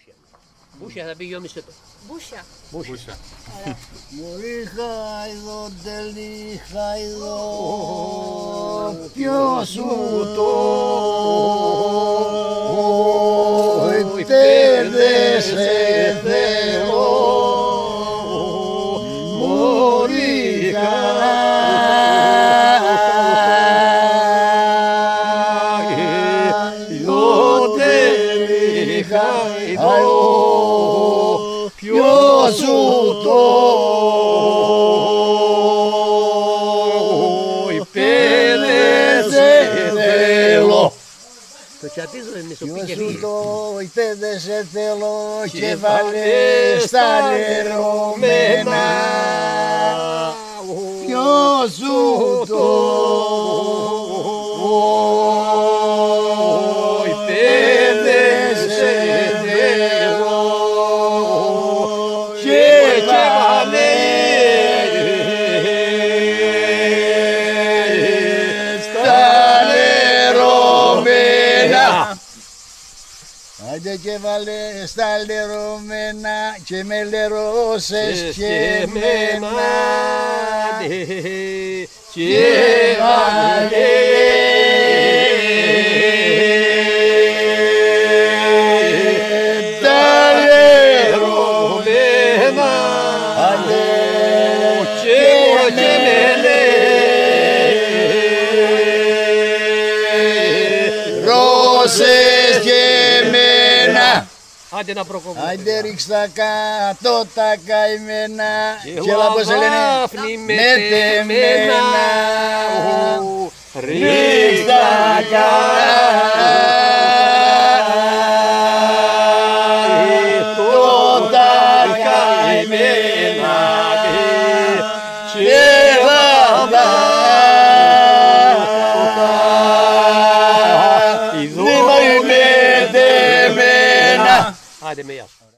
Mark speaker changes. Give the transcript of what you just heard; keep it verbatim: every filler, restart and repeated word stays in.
Speaker 1: Μπούσια. Μπούσια θα πει γιο το.
Speaker 2: Μπούσια.
Speaker 1: Μπούσια.
Speaker 3: Μωρή χάιδο, τέλει χάιδο, ποιος σου το πέδεσε Θεό, μωρή χάιδο, τέλει χάιδο, ποιος σου το υπέδεσε θέλω.
Speaker 1: Το τσατίζω εμείς ο
Speaker 3: Ποιος
Speaker 1: πήγε
Speaker 3: σου
Speaker 1: φύγει.
Speaker 3: το υπέδεσε θέλω και βάλε στα λερωμένα. Ποιος σου το υπέδεσε θέλω και βάλε στα λερωμένα. Άντε και βάλε στα λερωμένα και με λερώσες και εμένα και βάλε τα λερωμένα. Άντε και με λερώσες και εμένα.
Speaker 1: Άντε να προκοπούμε.
Speaker 3: Άντε ρίξ τα κάτω τα καημένα και έλα πως σε λένε
Speaker 1: μετεμένα.
Speaker 3: ρίξ τα κάτω τα καημένα και έλα τα μετεμένα.
Speaker 1: Άντε με γεια σου.